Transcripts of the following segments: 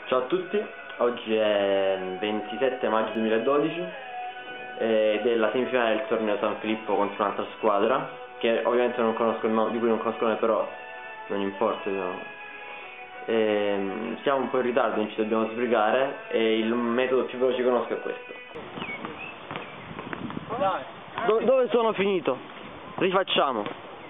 Ciao a tutti, oggi è 27 maggio 2012 ed è la semifinale del torneo San Filippo contro un'altra squadra che ovviamente non conosco il nome, di cui non conosco il nome, però non importa, diciamo. Siamo un po' in ritardo, non ci dobbiamo sbrigare e il metodo più veloce che conosco è questo. Dove sono finito? Rifacciamo.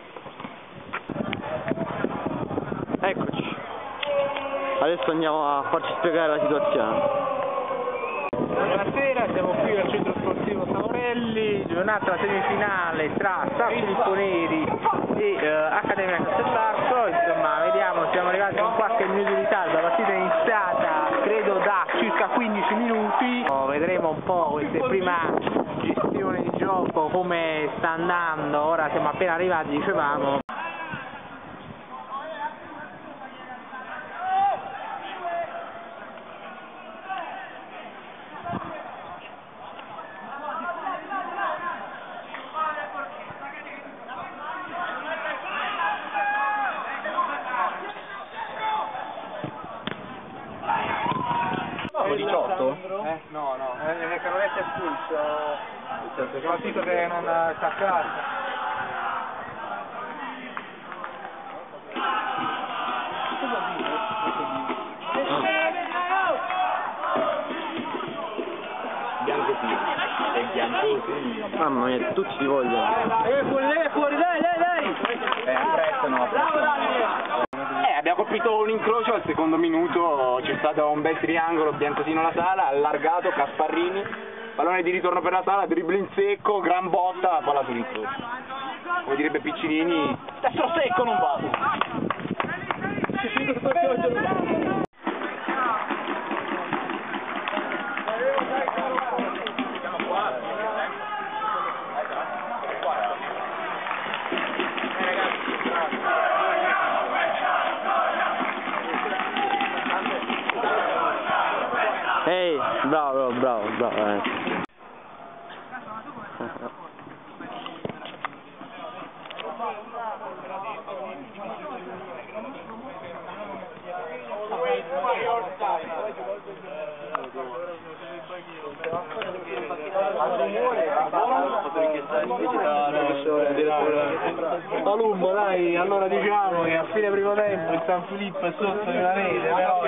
Eccoci. Adesso andiamo a farci spiegare la situazione. Buonasera, siamo qui al centro sportivo Savorelli, giornata semifinale tra San Filippo Neri e Accademia Castellarco. Insomma, vediamo, siamo arrivati con qualche minuto di ritardo, la partita è iniziata credo da circa 15 minuti. Vedremo un po' questa prima gestione di gioco, come sta andando. Ora siamo appena arrivati, dicevamo. Sono 18? No, che non è espulso. C'è un titolo che non sta a casa. Bianco sì, è bianco sì. Mamma mia, tutti ti vogliono. Fuori, dai! Abbiamo colpito un incrocio al secondo minuto, c'è stato un bel triangolo, Biancosino la Sala, allargato, Casparrini, pallone di ritorno per la Sala, dribbling in secco, gran botta, palla sull'incrocio. Come direbbe Piccinini, destro secco non va! Ehi, bravo. Palumbo, dai, allora diciamo che a fine primo tempo il San Filippo è sotto di una rete, però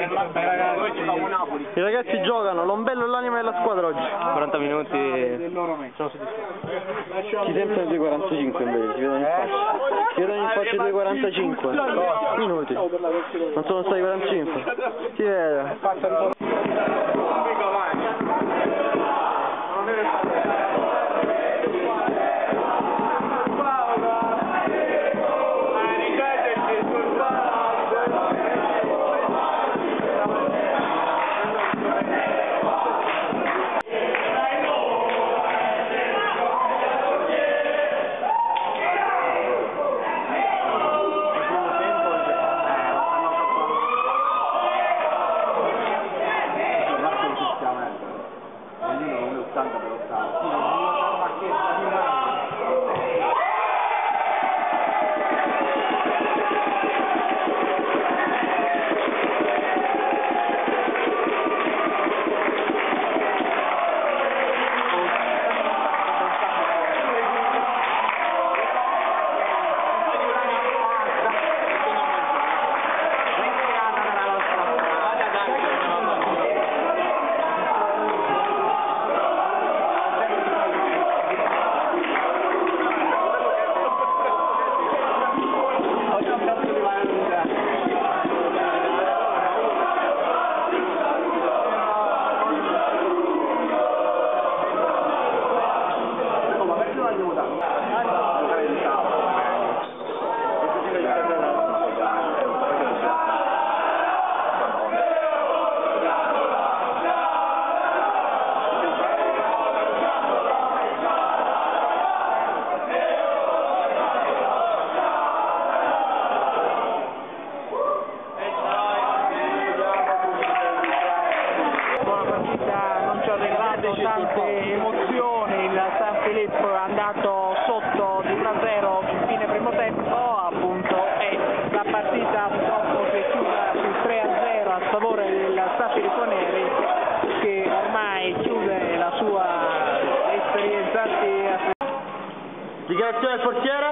I ragazzi giocano, l'ombello e l'anima della squadra oggi. 40 minuti. sono soddisfatto. Ci sentono 2,45 invece, si vedono in faccia. Si vedono in faccia 2,45 minuti. Non sono stati 45. Si vede. reazione del portiere?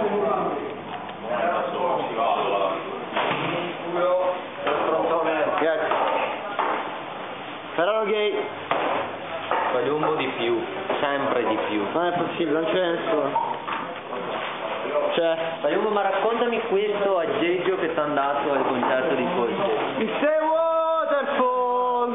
Grazie. Ferraro gay. Palumbo di più, sempre di più. Non è possibile, non c'è nessuno. C'è. Palumbo, ma raccontami questo aggeggio che ti è andato al concerto di Coldplay. Il Say Waterfall!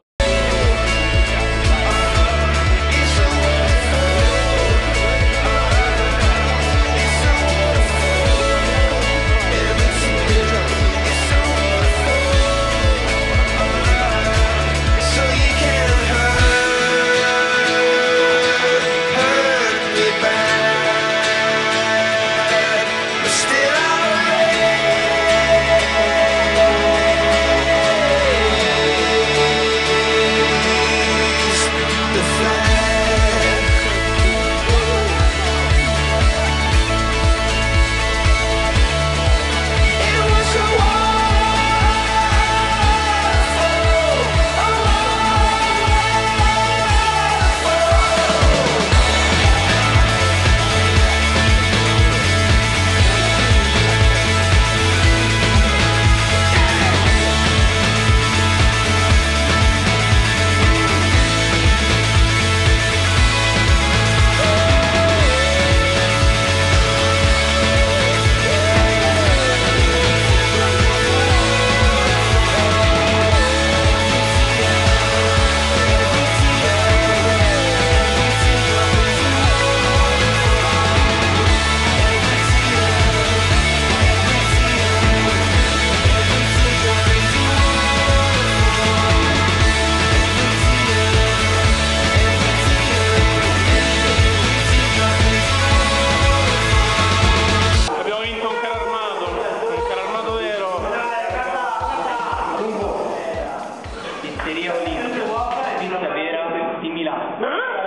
Pizzeria Olimpica, pizza vera di Milano.